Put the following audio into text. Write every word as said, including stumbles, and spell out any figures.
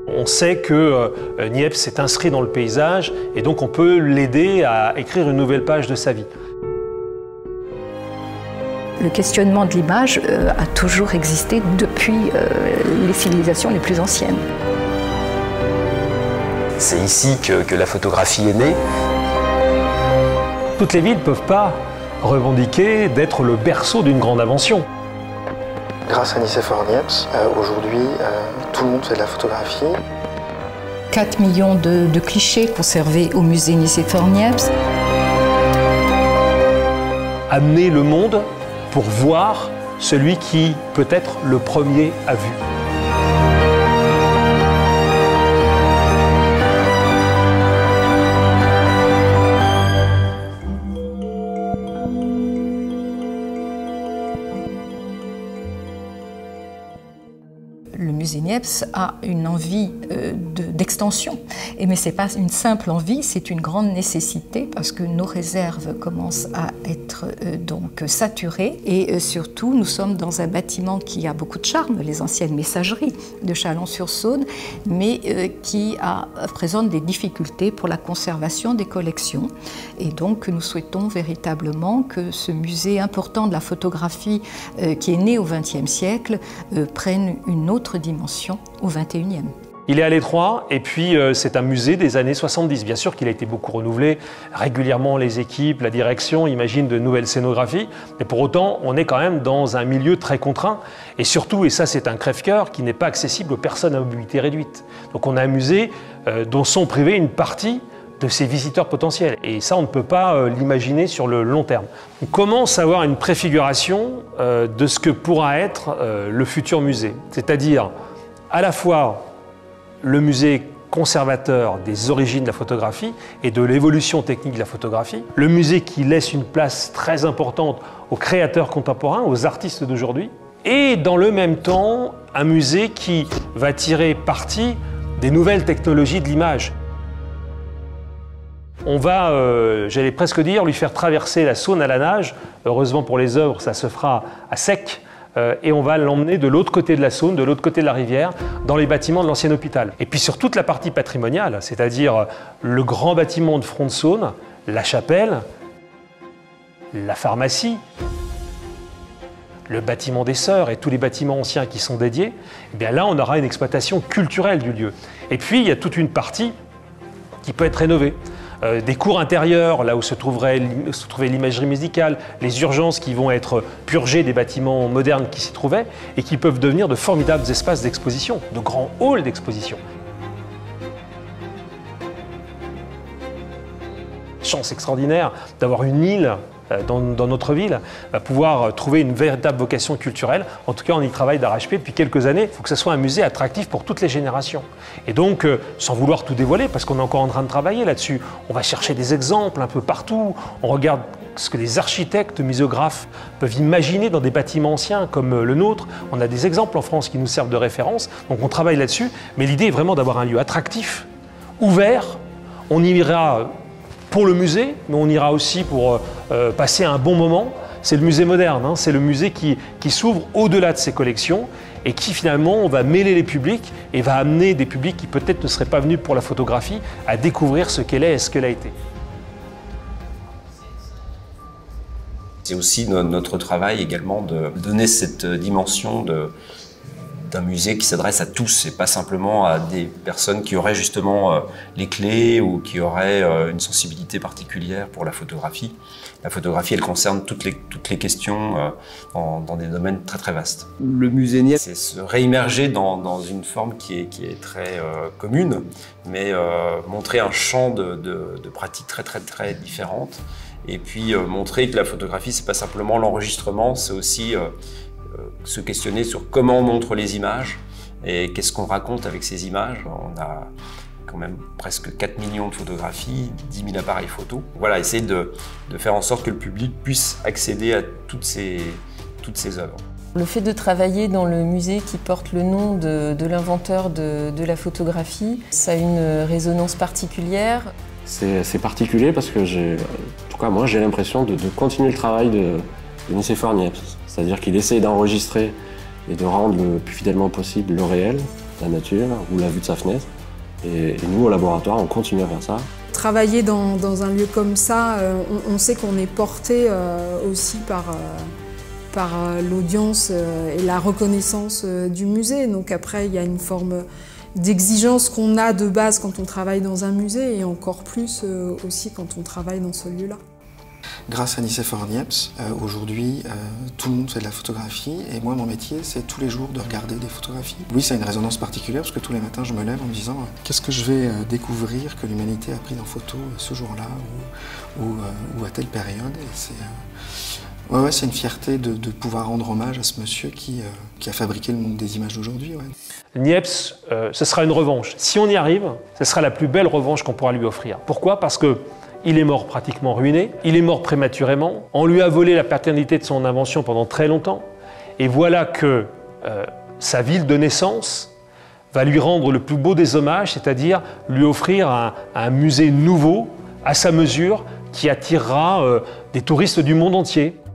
On sait que euh, Niepce s'est inscrit dans le paysage et donc on peut l'aider à écrire une nouvelle page de sa vie. Le questionnement de l'image euh, a toujours existé depuis euh, les civilisations les plus anciennes. C'est ici que, que la photographie est née. Toutes les villes ne peuvent pas revendiquer d'être le berceau d'une grande invention. Grâce à Nicéphore Niepce, euh, aujourd'hui, euh, tout le monde fait de la photographie. quatre millions de, de clichés conservés au musée Nicéphore Niepce. Amener le monde pour voir celui qui, peut-être, le premier a vu. Le musée Niepce a une envie euh, d'extension. Et mais ce n'est pas une simple envie, c'est une grande nécessité parce que nos réserves commencent à être euh, donc saturées. Et euh, surtout, nous sommes dans un bâtiment qui a beaucoup de charme, les anciennes messageries de Chalon-sur-Saône, mais euh, qui a, présente des difficultés pour la conservation des collections. Et donc, nous souhaitons véritablement que ce musée important de la photographie euh, qui est né au vingtième siècle euh, prenne une autre dimension au vingt et unième. Il est à l'étroit et puis euh, c'est un musée des années soixante-dix. Bien sûr qu'il a été beaucoup renouvelé, régulièrement les équipes, la direction imaginent de nouvelles scénographies, mais pour autant on est quand même dans un milieu très contraint et surtout, et ça c'est un crève-cœur, qui n'est pas accessible aux personnes à mobilité réduite. Donc on a un musée euh, dont sont privés une partie de ses visiteurs potentiels. Et ça, on ne peut pas euh, l'imaginer sur le long terme. On commence à avoir une préfiguration euh, de ce que pourra être euh, le futur musée. C'est-à-dire à la fois le musée conservateur des origines de la photographie et de l'évolution technique de la photographie, le musée qui laisse une place très importante aux créateurs contemporains, aux artistes d'aujourd'hui, et dans le même temps, un musée qui va tirer parti des nouvelles technologies de l'image. On va, euh, j'allais presque dire, lui faire traverser la Saône à la nage. Heureusement pour les œuvres, ça se fera à sec. Euh, et on va l'emmener de l'autre côté de la Saône, de l'autre côté de la rivière, dans les bâtiments de l'ancien hôpital. Et puis sur toute la partie patrimoniale, c'est-à-dire le grand bâtiment de front de Saône, la chapelle, la pharmacie, le bâtiment des Sœurs et tous les bâtiments anciens qui sont dédiés, eh bien là, on aura une exploitation culturelle du lieu. Et puis, il y a toute une partie qui peut être rénovée. Euh, des cours intérieurs, là où se trouverait, se trouvait l'imagerie musicale, les urgences qui vont être purgées des bâtiments modernes qui s'y trouvaient et qui peuvent devenir de formidables espaces d'exposition, de grands halls d'exposition. Chance extraordinaire d'avoir une île Dans, dans notre ville, va pouvoir trouver une véritable vocation culturelle. En tout cas, on y travaille d'arrache-pied depuis quelques années. Il faut que ce soit un musée attractif pour toutes les générations. Et donc, euh, sans vouloir tout dévoiler, parce qu'on est encore en train de travailler là-dessus, on va chercher des exemples un peu partout. On regarde ce que les architectes, muséographes peuvent imaginer dans des bâtiments anciens comme le nôtre. On a des exemples en France qui nous servent de référence. Donc, on travaille là-dessus. Mais l'idée est vraiment d'avoir un lieu attractif, ouvert. On y ira pour le musée, mais on ira aussi pour euh, passer un bon moment. C'est le musée moderne, hein, c'est le musée qui, qui s'ouvre au-delà de ses collections et qui finalement va mêler les publics et va amener des publics qui peut-être ne seraient pas venus pour la photographie à découvrir ce qu'elle est et ce qu'elle a été. C'est aussi notre travail également de donner cette dimension de d'un musée qui s'adresse à tous et pas simplement à des personnes qui auraient justement euh, les clés ou qui auraient euh, une sensibilité particulière pour la photographie. La photographie, elle concerne toutes les, toutes les questions euh, dans, dans des domaines très très vastes. Le musée Niepce, c'est se réimmerger dans, dans une forme qui est, qui est très euh, commune, mais euh, montrer un champ de, de, de pratiques très très très différentes et puis euh, montrer que la photographie, c'est pas simplement l'enregistrement, c'est aussi euh, se questionner sur comment on montre les images et qu'est-ce qu'on raconte avec ces images. On a quand même presque quatre millions de photographies, dix mille appareils photo. Voilà, essayer de, de faire en sorte que le public puisse accéder à toutes ces, toutes ces œuvres. Le fait de travailler dans le musée qui porte le nom de, de l'inventeur de, de la photographie, ça a une résonance particulière. C'est particulier parce que, en tout cas moi, j'ai l'impression de, de continuer le travail de, de Nicéphore Niepce. C'est-à-dire qu'il essaie d'enregistrer et de rendre le plus fidèlement possible le réel, la nature ou la vue de sa fenêtre. Et, et nous, au laboratoire, on continue à faire ça. Travailler dans, dans un lieu comme ça, euh, on, on sait qu'on est porté euh, aussi par, euh, par euh, l'audience euh, et la reconnaissance euh, du musée. Donc après, il y a une forme d'exigence qu'on a de base quand on travaille dans un musée et encore plus euh, aussi quand on travaille dans ce lieu-là. Grâce à Nicéphore Niepce, euh, aujourd'hui, euh, tout le monde fait de la photographie et moi, mon métier, c'est tous les jours de regarder des photographies. Oui, ça a une résonance particulière parce que tous les matins, je me lève en me disant euh, qu'est-ce que je vais euh, découvrir que l'humanité a pris en photo euh, ce jour-là ou, ou, euh, ou à telle période. Et c'est euh, ouais, ouais, c'est une fierté de, de pouvoir rendre hommage à ce monsieur qui, euh, qui a fabriqué le monde des images d'aujourd'hui. Ouais. Niepce, euh, ce sera une revanche. Si on y arrive, ce sera la plus belle revanche qu'on pourra lui offrir. Pourquoi? Parce que il est mort pratiquement ruiné, il est mort prématurément, on lui a volé la paternité de son invention pendant très longtemps, et voilà que euh, sa ville de naissance va lui rendre le plus beau des hommages, c'est-à-dire lui offrir un, un musée nouveau, à sa mesure, qui attirera euh, des touristes du monde entier.